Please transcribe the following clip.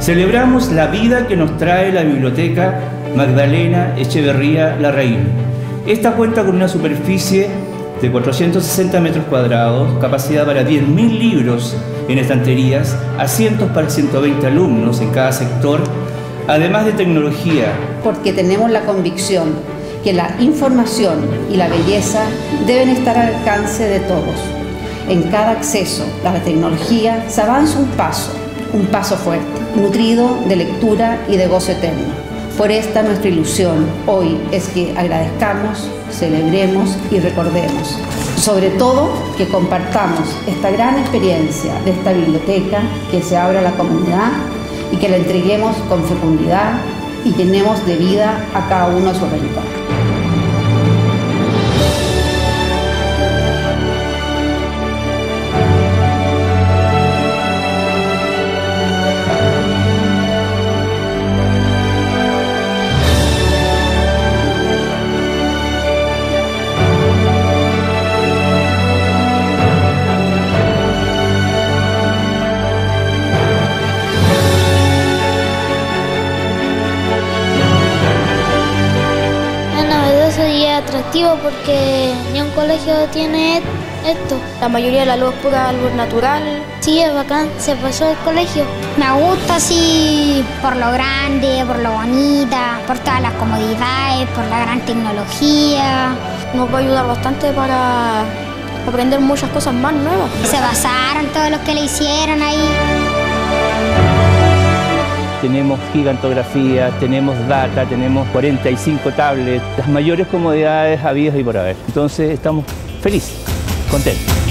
Celebramos la vida que nos trae la Biblioteca Magdalena Echeverría Larraín. Esta cuenta con una superficie de 460 metros cuadrados, capacidad para 10.000 libros en estanterías, asientos para 120 alumnos en cada sector, además de tecnología. Porque tenemos la convicción que la información y la belleza deben estar al alcance de todos. En cada acceso a la tecnología se avanza un paso fuerte, nutrido de lectura y de gozo eterno. Por esta nuestra ilusión hoy es que agradezcamos, celebremos y recordemos. Sobre todo que compartamos esta gran experiencia de esta biblioteca que se abre a la comunidad y que la entreguemos con fecundidad y llenemos de vida a cada uno de sus rincones. Sería atractivo porque ni un colegio tiene esto. La mayoría de la luz es pura luz natural. Sí, es bacán, se pasó el colegio. Me gusta así por lo grande, por lo bonita, por todas las comodidades, por la gran tecnología. Nos va a ayudar bastante para aprender muchas cosas más nuevas. Se basaron todos los que le hicieron ahí. Tenemos gigantografía, tenemos data, tenemos 45 tablets, las mayores comodidades habidas y por haber. Entonces estamos felices, contentos.